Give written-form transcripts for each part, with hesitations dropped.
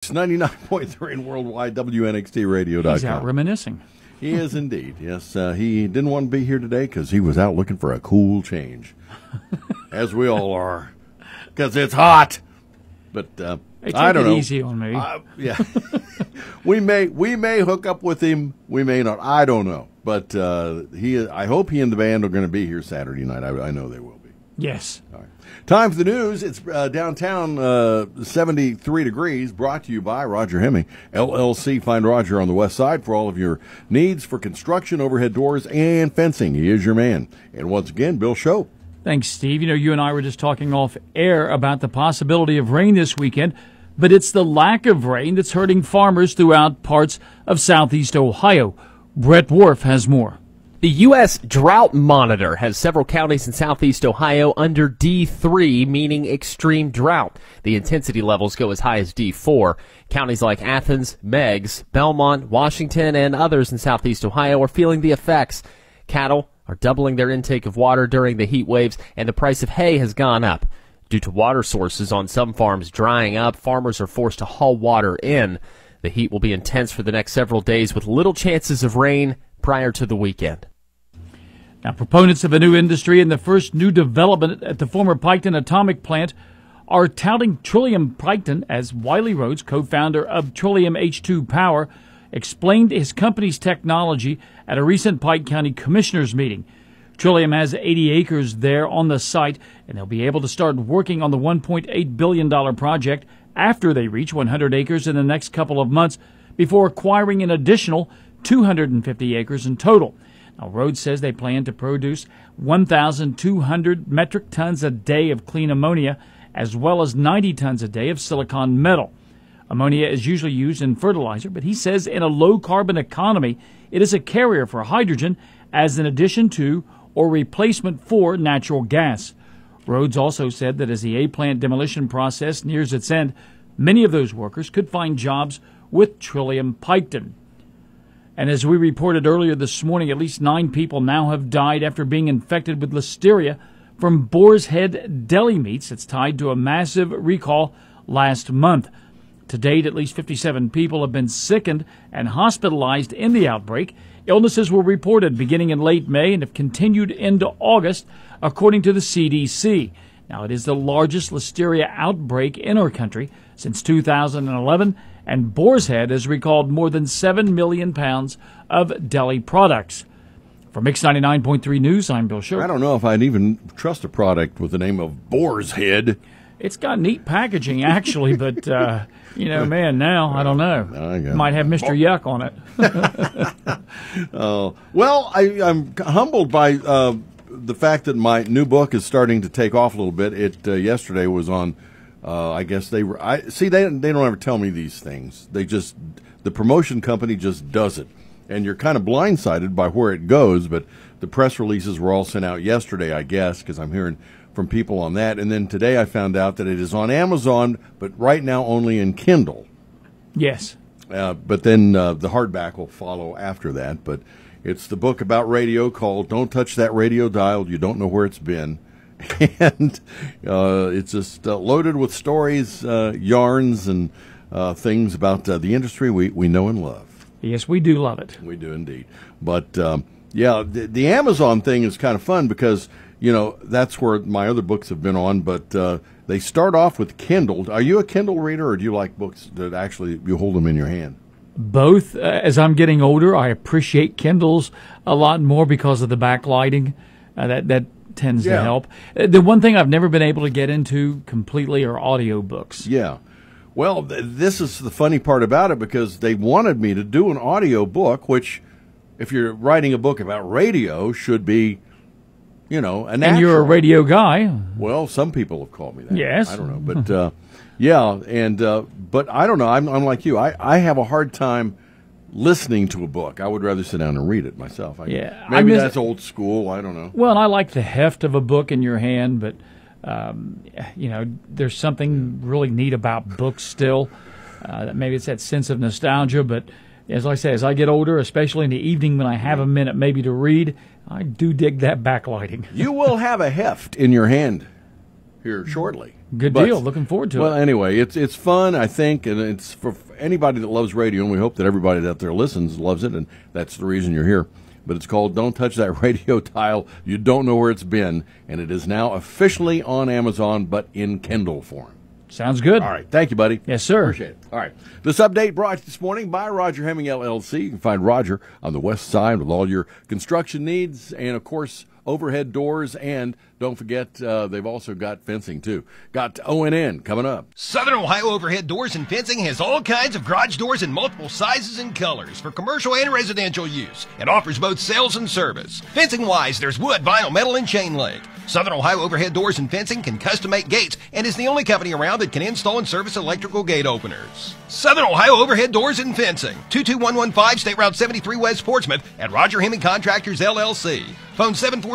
Mix 99.3 and worldwide WNXTradio.com. He's out reminiscing. He is indeed. Yes, he didn't want to be here today because he was out looking for a cool change, as we all are, because it's hot. But I don't know. Easy on me. Yeah, we may hook up with him. We may not. I don't know. But I hope he and the band are going to be here Saturday night. I know they will be. Yes. All right. Time for the news. It's downtown, 73 degrees, brought to you by Roger Hemming, LLC. Find Roger on the west side for all of your needs for construction, overhead doors, and fencing. He is your man. And once again, Bill Show. Thanks, Steve. You know, you and I were just talking off air about the possibility of rain this weekend, but it's the lack of rain that's hurting farmers throughout parts of southeast Ohio. Brett Worf has more. The U.S. Drought Monitor has several counties in southeast Ohio under D3, meaning extreme drought. The intensity levels go as high as D4. Counties like Athens, Meigs, Belmont, Washington, and others in southeast Ohio are feeling the effects. Cattle are doubling their intake of water during the heat waves, and the price of hay has gone up. Due to water sources on some farms drying up, farmers are forced to haul water in. The heat will be intense for the next several days with little chances of rain prior to the weekend. Now, proponents of a new industry and the first new development at the former Piketon atomic plant are touting Trillium Piketon, as Wiley Rhodes, co-founder of Trillium H2 Power, explained his company's technology at a recent Pike County Commissioners meeting. Trillium has 80 acres there on the site, and they'll be able to start working on the $1.8 billion project after they reach 100 acres in the next couple of months, before acquiring an additional 250 acres in total. Now, Rhodes says they plan to produce 1,200 metric tons a day of clean ammonia, as well as 90 tons a day of silicon metal. Ammonia is usually used in fertilizer, but he says in a low-carbon economy, it is a carrier for hydrogen as an addition to or replacement for natural gas. Rhodes also said that as the A-plant demolition process nears its end, many of those workers could find jobs with Trillium Piketon. And as we reported earlier this morning, at least 9 people now have died after being infected with listeria from Boar's Head deli meats that's tied to a massive recall last month. To date, at least 57 people have been sickened and hospitalized in the outbreak. Illnesses were reported beginning in late May and have continued into August, according to the CDC. Now, it is the largest listeria outbreak in our country since 2011, and Boar's Head has recalled more than 7 million pounds of deli products. For Mix 99.3 News, I'm Bill Sherwood. I don't know if I'd even trust a product with the name of Boar's Head. It's got neat packaging, actually, but, man, now, I don't know. Might have Mr. Yuck on it. Well, I'm humbled by the fact that my new book is starting to take off a little bit. It yesterday was on, I guess they were, they don't ever tell me these things. The promotion company just does it. And you're kind of blindsided by where it goes, but the press releases were all sent out yesterday, I guess, because I'm hearing from people on that. And then today I found out that it is on Amazon, but right now only in Kindle. Yes. But then the hardback will follow after that. But it's the book about radio called Don't Touch That Radio Dial. You don't know where it's been. And it's just loaded with stories, yarns, and things about the industry we know and love. Yes, we do love it. We do indeed. But, the Amazon thing is kind of fun because, that's where my other books have been on. But they start off with Kindle. Are you a Kindle reader, or do you like books that actually you hold them in your hand? Both. As I'm getting older, I appreciate Kindles a lot more because of the backlighting. That tends to help. The one thing I've never been able to get into completely are audiobooks. Yeah. Well, this is the funny part about it, because they wanted me to do an audio book, which, if you're writing a book about radio, should be, a natural. And you're a radio guy. Well, some people have called me that. Yes. I don't know. But, but I don't know. I'm like you. I have a hard time listening to a book. I would rather sit down and read it myself. Maybe that's old school. I don't know. Well, and I like the heft of a book in your hand, but there's something really neat about books still. Maybe it's that sense of nostalgia, but as I say, as I get older, especially in the evening when I have a minute maybe to read, I do dig that backlighting. You will have a heft in your hand. here shortly. Good deal. Looking forward to it. Well, anyway, it's fun, I think, and it's for anybody that loves radio, and we hope that everybody out there listens loves it, and that's the reason you're here. But it's called Don't Touch That Radio Dial. You don't know where it's been, and it is now officially on Amazon, but in Kindle form. Sounds good. All right. Thank you, buddy. Yes, sir. Appreciate it. All right. This update brought to you this morning by Roger Hemming, LLC. You can find Roger on the west side with all your construction needs and, of course, overhead doors, and don't forget, they've also got fencing, too. Got ONN coming up. Southern Ohio Overhead Doors and Fencing has all kinds of garage doors in multiple sizes and colors for commercial and residential use. It offers both sales and service. Fencing-wise, there's wood, vinyl, metal, and chain link. Southern Ohio Overhead Doors and Fencing can custom-make gates and is the only company around that can install and service electrical gate openers. Southern Ohio Overhead Doors and Fencing, 22115 State Route 73 West Portsmouth at Roger Hemming Contractors, LLC. Phone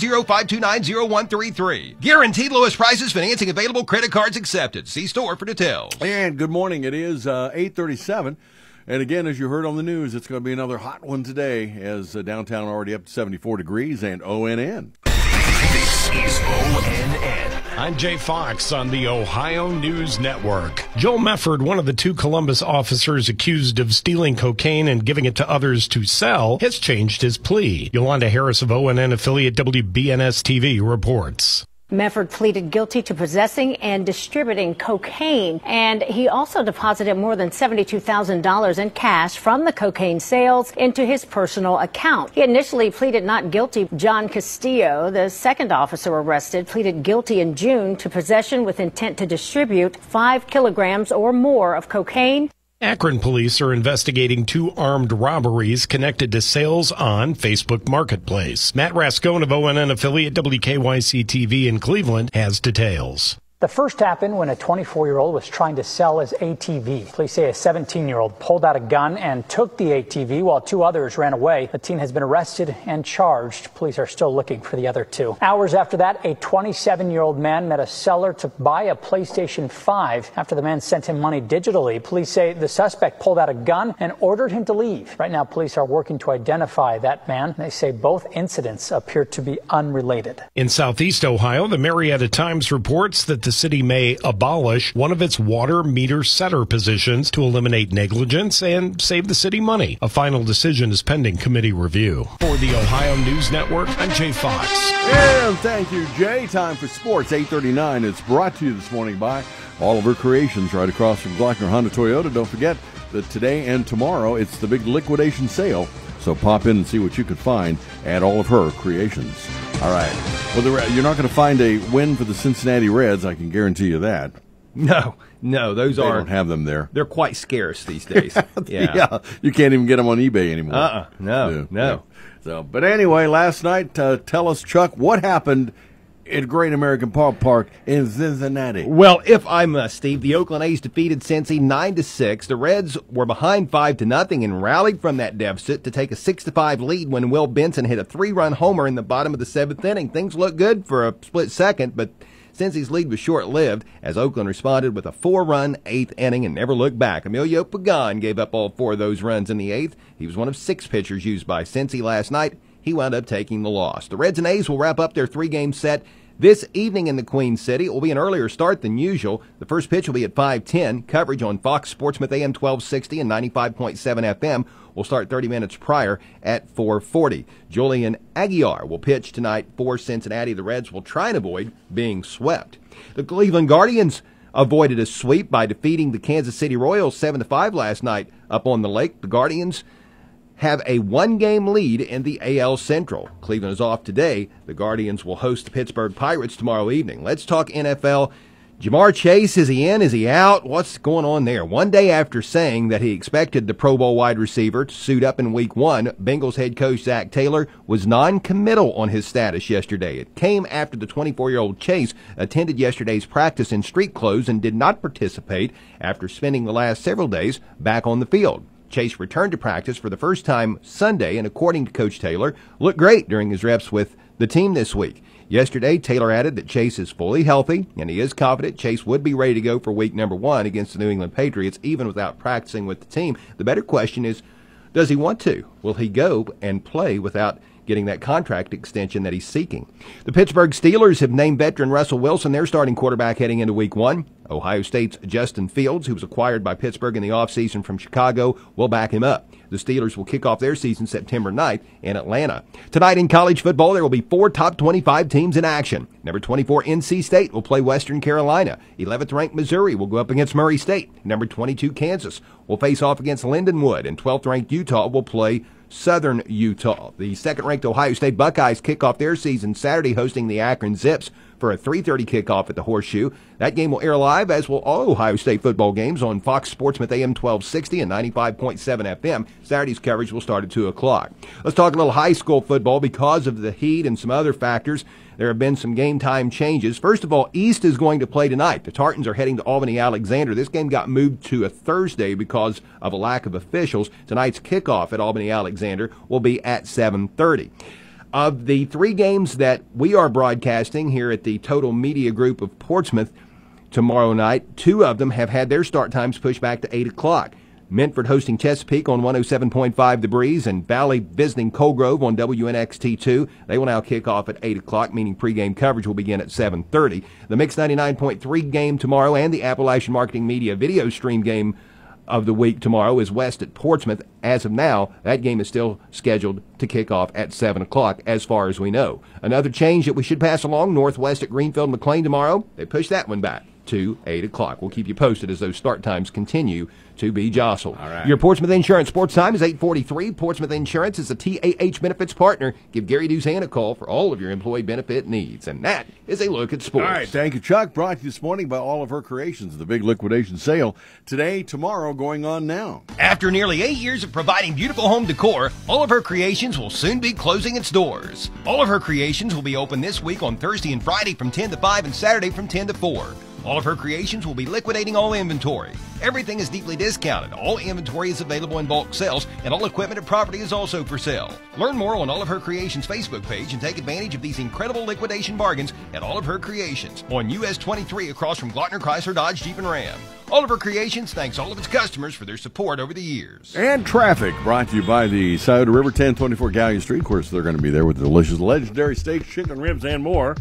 740-529-0133. Guaranteed lowest prices, financing available, credit cards accepted. See store for details. And good morning. It is 8:37. And again, as you heard on the news, it's going to be another hot one today as downtown already up to 74 degrees and ONN. This is ONN. I'm Jay Fox on the Ohio News Network. Joel Mefford, one of the two Columbus officers accused of stealing cocaine and giving it to others to sell, has changed his plea. Yolanda Harris of ONN affiliate WBNS-TV reports. Mefford pleaded guilty to possessing and distributing cocaine, and he also deposited more than $72,000 in cash from the cocaine sales into his personal account. He initially pleaded not guilty. John Castillo, the second officer arrested, pleaded guilty in June to possession with intent to distribute 5 kilograms or more of cocaine. Akron police are investigating 2 armed robberies connected to sales on Facebook Marketplace. Matt Rascone of ONN affiliate WKYC-TV in Cleveland has details. The first happened when a 24-year-old was trying to sell his ATV. Police say a 17-year-old pulled out a gun and took the ATV while 2 others ran away. The teen has been arrested and charged. Police are still looking for the other 2. Hours after that, a 27-year-old man met a seller to buy a PlayStation 5. After the man sent him money digitally, police say the suspect pulled out a gun and ordered him to leave. Right now, police are working to identify that man. They say both incidents appear to be unrelated. In Southeast Ohio, the Marietta Times reports that the city may abolish one of its water meter setter positions to eliminate negligence and save the city money. A final decision is pending committee review. For the Ohio News Network, I'm Jay Fox. And thank you, Jay. Time for sports, 8:39. It's brought to you this morning by Oliver Creations right across from Glockner Honda Toyota. Don't forget that today and tomorrow it's the big liquidation sale. So pop in and see what you can find at all of her creations. All right. Well, you're not going to find a win for the Cincinnati Reds. I can guarantee you that. No, those they don't have them there. They're quite scarce these days. Yeah, you can't even get them on eBay anymore. No. Yeah. So, but anyway, last night, tell us, Chuck, what happened at Great American Park in Cincinnati? Well, if I must, Steve, the Oakland A's defeated Cincy 9-6. The Reds were behind 5-0 and rallied from that deficit to take a 6-5 lead when Will Benson hit a 3-run homer in the bottom of the 7th inning. Things looked good for a split second, but Cincy's lead was short-lived as Oakland responded with a 4-run 8th inning and never looked back. Emilio Pagan gave up all 4 of those runs in the 8th. He was one of 6 pitchers used by Cincy last night. He wound up taking the loss. The Reds and A's will wrap up their 3-game set this evening in the Queen City. It will be an earlier start than usual. The first pitch will be at 5:10. Coverage on Fox Sportsmouth AM 1260 and 95.7 FM will start 30 minutes prior at 4:40. Julian Aguiar will pitch tonight for Cincinnati. The Reds will try and avoid being swept. The Cleveland Guardians avoided a sweep by defeating the Kansas City Royals 7-5 last night up on the lake. The Guardians have a 1-game lead in the AL Central. Cleveland is off today. The Guardians will host the Pittsburgh Pirates tomorrow evening. Let's talk NFL. Jamar Chase, is he in? Is he out? What's going on there? One day after saying that he expected the Pro Bowl wide receiver to suit up in Week 1, Bengals head coach Zach Taylor was non-committal on his status yesterday. It came after the 24-year-old Chase attended yesterday's practice in street clothes and did not participate after spending the last several days back on the field. Chase returned to practice for the first time Sunday and, according to Coach Taylor, looked great during his reps with the team this week. Yesterday, Taylor added that Chase is fully healthy, and he is confident Chase would be ready to go for week number 1 against the New England Patriots, even without practicing with the team. The better question is, does he want to? Will he go and play without getting that contract extension that he's seeking. The Pittsburgh Steelers have named veteran Russell Wilson their starting quarterback heading into Week 1. Ohio State's Justin Fields, who was acquired by Pittsburgh in the offseason from Chicago, will back him up. The Steelers will kick off their season September 9th in Atlanta. Tonight in college football, there will be 4 top 25 teams in action. Number 24, NC State will play Western Carolina. 11th ranked Missouri will go up against Murray State. Number 22, Kansas will face off against Lindenwood. And 12th ranked Utah will play Southern Utah. The second-ranked Ohio State Buckeyes kick off their season Saturday hosting the Akron Zips for a 3:30 kickoff at the Horseshoe. That game will air live, as will all Ohio State football games on Fox Sportsmouth AM 1260 and 95.7 FM. Saturday's coverage will start at 2 o'clock. Let's talk a little high school football. Because of the heat and some other factors, there have been some game time changes. First of all, East is going to play tonight. The Tartans are heading to Albany-Alexander. This game got moved to a Thursday because of a lack of officials. Tonight's kickoff at Albany-Alexander will be at 7:30. Of the 3 games that we are broadcasting here at the Total Media Group of Portsmouth tomorrow night, 2 of them have had their start times pushed back to 8 o'clock. Medford hosting Chesapeake on 107.5 The Breeze, and Valley visiting Colgrove on WNXT2. They will now kick off at 8 o'clock, meaning pregame coverage will begin at 7:30. The Mix 99.3 game tomorrow and the Appalachian Marketing Media video stream game of the week tomorrow is West at Portsmouth. As of now, that game is still scheduled to kick off at 7 o'clock as far as we know. Another change that we should pass along, Northwest at Greenfield McLean tomorrow. They pushed that one back to 8 o'clock. We'll keep you posted as those start times continue to be jostled. All right. Your Portsmouth Insurance Sports Time is 8:43. Portsmouth Insurance is a TAH benefits partner. Give Gary Duzan a call for all of your employee benefit needs. And that is a look at sports. All right, thank you, Chuck. Brought to you this morning by All of Her Creations, the big liquidation sale today, tomorrow, going on now. After nearly 8 years of providing beautiful home decor, All of Her Creations will soon be closing its doors. All of Her Creations will be open this week on Thursday and Friday from 10 to 5 and Saturday from 10 to 4. All of Her Creations will be liquidating all inventory. Everything is deeply discounted. All inventory is available in bulk sales, and all equipment and property is also for sale. Learn more on All of Her Creations Facebook page and take advantage of these incredible liquidation bargains at All of Her Creations on US 23 across from Glockner Chrysler Dodge Jeep and Ram. All of Her Creations thanks all of its customers for their support over the years. And traffic brought to you by the Scioto River, 1024 Gallia Street. Of course, they're going to be there with the delicious, legendary steaks, chicken ribs, and more.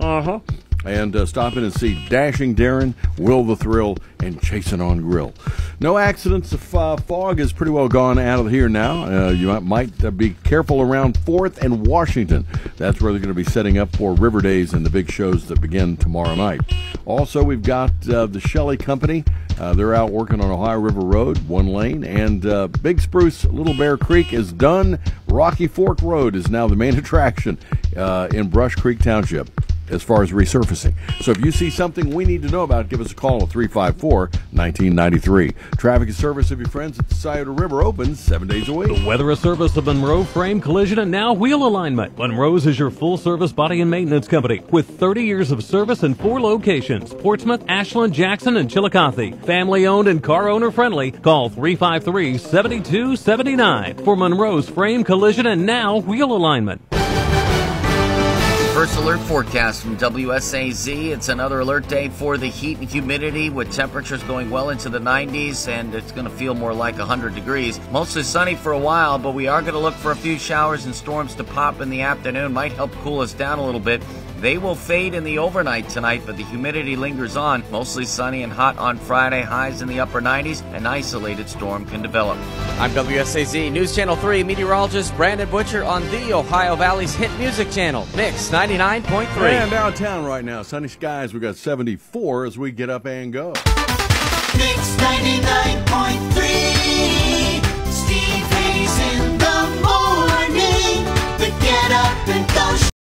And stop in and see Dashing Darren, Will the Thrill, and Chasing on Grill. No accidents. The fog is pretty well gone out of here now. You might be careful around 4th and Washington. That's where they're going to be setting up for River Days and the big shows that begin tomorrow night. Also, we've got the Shelley Company. They're out working on Ohio River Road, 1 lane. And Big Spruce, Little Bear Creek is done. Rocky Fork Road is now the main attraction in Brush Creek Township as far as resurfacing. So if you see something we need to know about, give us a call at 354-1993. Traffic and service of your friends at the Scioto River opens 7 days a week. The weather is service of Monroe Frame Collision and now Wheel Alignment. Monroe's is your full-service body and maintenance company with 30 years of service in 4 locations: Portsmouth, Ashland, Jackson, and Chillicothe. Family-owned and car owner-friendly. Call 353-7279 for Monroe's Frame Collision and now Wheel Alignment. First alert forecast from WSAZ. It's another alert day for the heat and humidity with temperatures going well into the 90s, and it's going to feel more like 100 degrees. Mostly sunny for a while, but we are going to look for a few showers and storms to pop in the afternoon. Might help cool us down a little bit. They will fade in the overnight tonight, but the humidity lingers on. Mostly sunny and hot on Friday. Highs in the upper 90s. An isolated storm can develop. I'm WSAZ News Channel 3 meteorologist Brandon Butcher on the Ohio Valley's hit music channel, Mix 99.3. And downtown right now, sunny skies. We've got 74 as we get up and go. Mix 99.3.